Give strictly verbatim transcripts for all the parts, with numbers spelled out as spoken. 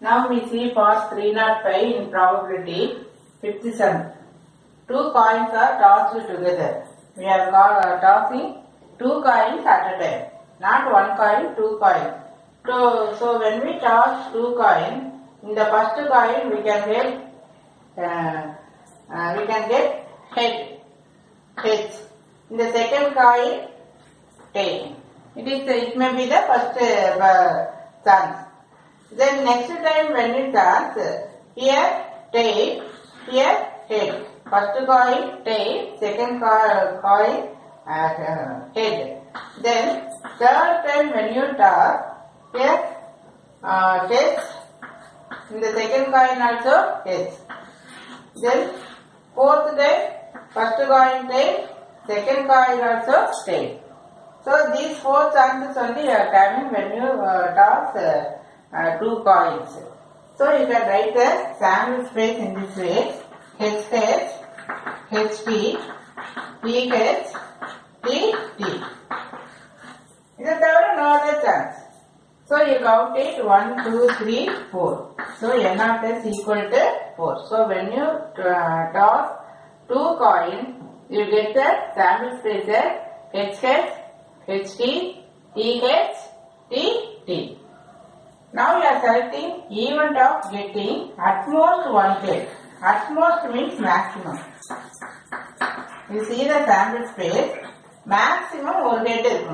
Now we see for three hundred five in probability fifth sum. Two coins are tossed together. We are uh, tossing two coins at a time. Not one coin, two coins. So, so when we toss two coins, in the first coin we can get uh, uh, we can get head, heads. In the second coin, tail. It is it may be the first uh, chance. Then next time when it turns, here tail, here head. First coin tail, second coin uh, head. Then third time when you toss, here uh, heads. In the second coin also heads. Then fourth time, first coin tail, second coin also tail. So these four chances only are coming when you uh, toss uh, uh, two coins. So you can write the sample space in this way: H H, H T, T H, T T. Is there no other chance? So you count it one, two, three, four. So N of S equal to four. So when you uh, toss two coins, you get the sample space at H H, H T, T H, T T. Now we are selecting event of getting at most one head. At most means maximum. You see the sample space, maximum one head is.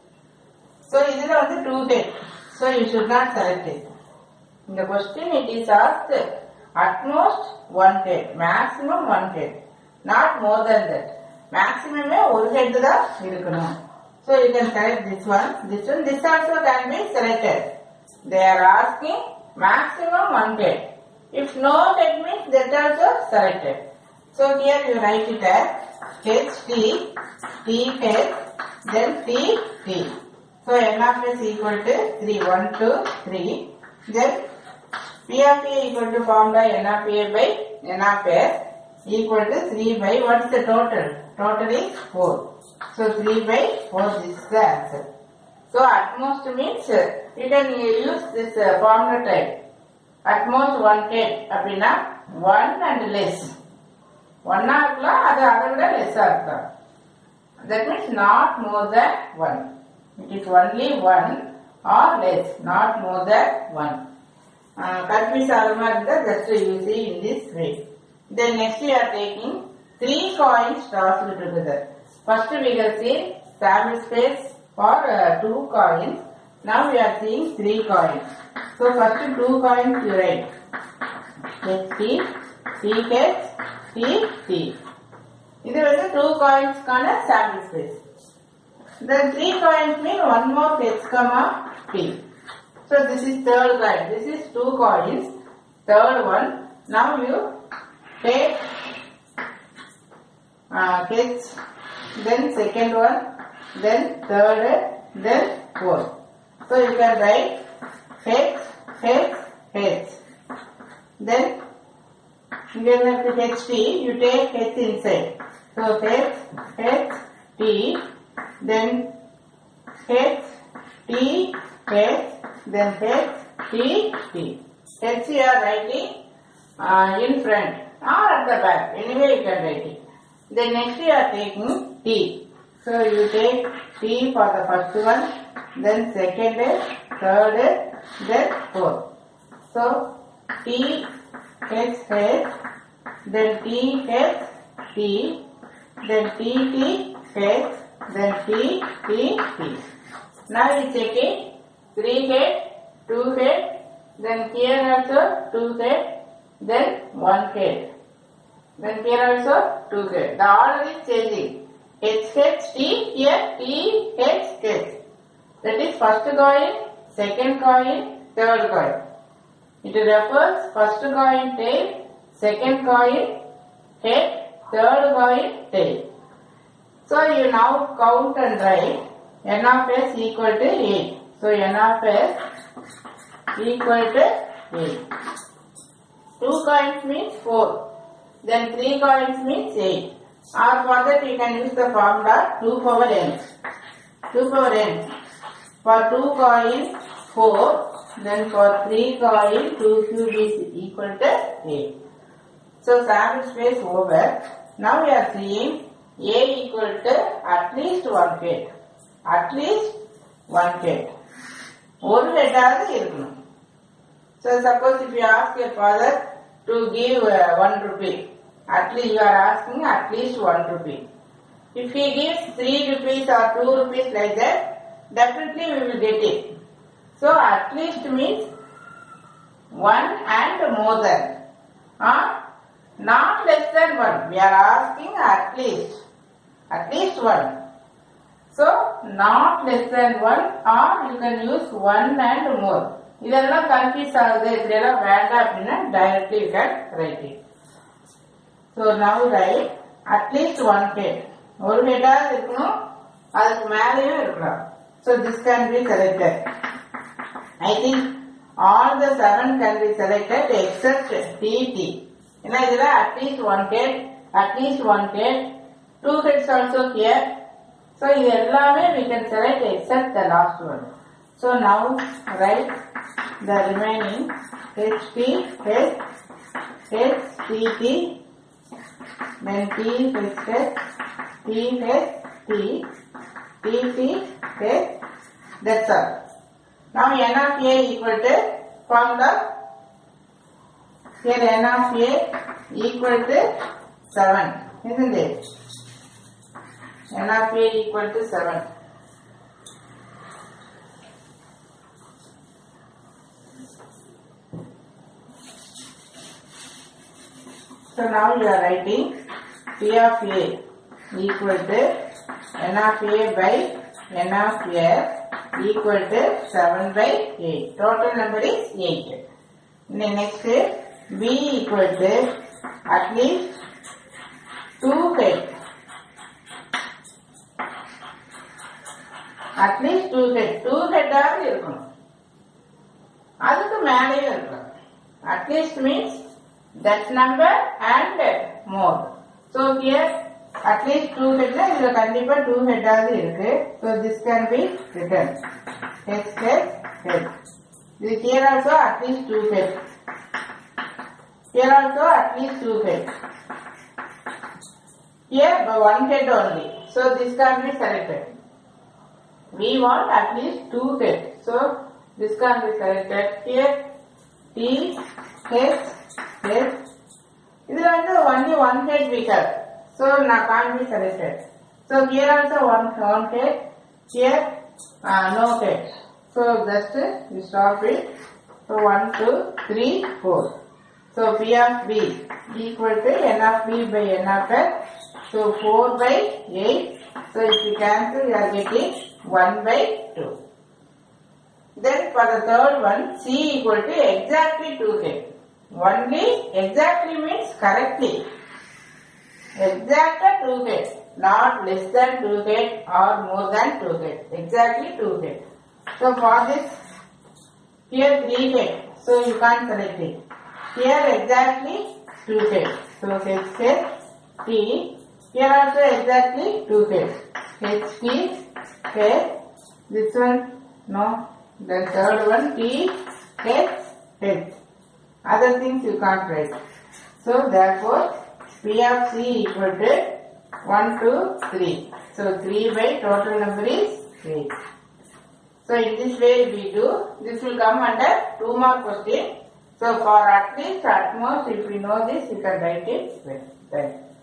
So this is also two head. So you should not select it. In the question it is asked at most one head, maximum one head, not more than that. Maximum one head da irukkanum. So you can select this one, this one, this also can be selected. They are asking maximum one head. If no head means that also selected. So here you write it as H T, T H, then T T. So N of S equal to three, one, two, three. Then P of A equal to formula N of A by N of S equal to three by, what is the total? Total is four. So three by four, this is the answer. So at most means you can use this uh, formula type. At most one head, apina one and less. One arukla, adu adavida less arukla. That means not more than one. It is only one or less, not more than one. Confuse alma just you see in this way. Then next we are taking three coins tossed together. First we will see sample space for uh, two coins. Now we are seeing three coins. So first two coins you write H T, T H, T T. This is two coins kana sample space. Then three coins mean one more H comma T. So this is third coin. This is two coins. Third one. Now you take uh, H, then second one, then third, then fourth. So you can write H, H, H. Then again with H T, you take H inside. So H, H, T, then H, T, H, then H, T, T. H you are writing uh, in front or at the back. Anyway you can write it. Then next you are taking T. So you take T for the first one, then second, third, then fourth. So T, H, H, then T, H, T, then T, T, H, then T, T, T. Now you check it. Three head, two head, then here also two head, then one head. Then here also two head. The order is changing. H, H, T, here T, H, H. That is first coin, second coin, third coin. It refers first coin tail, second coin head, third coin tail. So you now count and write N of S equal to eight. So N of S equal to eight. Two coins means four. Then three coins means eight. Or for that you can use the formula two power n. two power n. For two coins four, Then for three coil, two cube is equal to eight. So sample space over. Now we are seeing A equal to at least one kate. At least one kate. One head is. So suppose if you ask your father to give uh, one rupee, at least you are asking at least one rupee. If he gives three rupees or two rupees like that, definitely we will get it. So at least means one and more than. Huh? Not less than one. We are asking at least. At least one. So not less than one, or you can use one and more. இதெல்லாம் confuse ஆகுது இதெல்லாம் வேண்டாம் அப்படின்னா directly you can write it. So now right at least one head. ஒரு ஹெட்டாக இருக்கணும், அதுக்கு மேலேயும் இருக்கலாம். So this can be selected. I think all the seven can be selected accept DD. ஏன்னா இதுல at least one head, at least one head, two heads also here. So இது எல்லாமே we can select except the last one. So now write the remaining H T, H, H, T, T, then T, H, H, T, H, T, T, T, H, that's all. Now N of A equal to formula. Here N of A equal to seven, isn't it? N of A equal to seven. So now you are writing P of A equal to N of A by N of A equal to seven by eight. Total number is eight. Then next B equal to at least two head. At least two head. Two head ஆக இருக்கணும். அதுக்கு மேலேயும் இருக்கலாம். At least means that number and more. So here at least two head ல இதுல கண்டிப்பா two head ஆக இருக்கு. So this can be written. H head head. This here also at least two head. Here also at least two head. Here one head only. So this can be selected. We want at least two head. So this can be selected. Here T H head. This is only one head we have. So now can't be selected. So here also one, one head. Here uh, no head. So just uh, we stop it. So one, two, three, four. So P of B equal to N of B by N of X. So four by eight. So if you cancel, you are getting one by two. Then for the third one, C equal to exactly two head. Only exactly means correctly. Exact two head. Not less than two head or more than two head. Exactly two head. So for this, here three head. So you can't select it. Here exactly two head. So H head T. Here also exactly two head. H T head. This one no. Then third one T H head. Other things you can't write. So therefore P of C equal to one, two, three. So three by total number is eight. So in this way we do. This will come under two mark question. So for at least at most if we know this, you can write it well. Thank you.